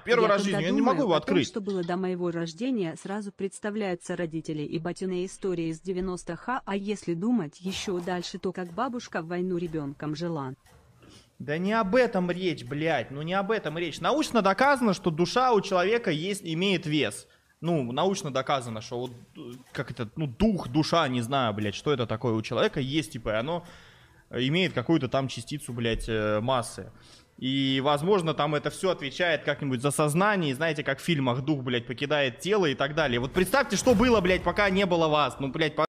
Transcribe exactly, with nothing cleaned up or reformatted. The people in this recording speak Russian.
Первый я раз в жизни, я не могу его о открыть. Том, что было до моего рождения, сразу представляются родители и батиные истории из девяностых, а если думать еще дальше, то как бабушка в войну ребенком жила. Да не об этом речь, блядь, ну не об этом речь. Научно доказано, что душа у человека есть, имеет вес. Ну, научно доказано, что вот, как это, ну, дух, душа, не знаю, блядь, что это такое у человека есть, типа, и оно имеет какую-то там частицу, блядь, массы. И, возможно, там это все отвечает как-нибудь за сознание, и знаете, как в фильмах дух, блядь, покидает тело и так далее. Вот представьте, что было, блядь, пока не было вас, ну, блядь,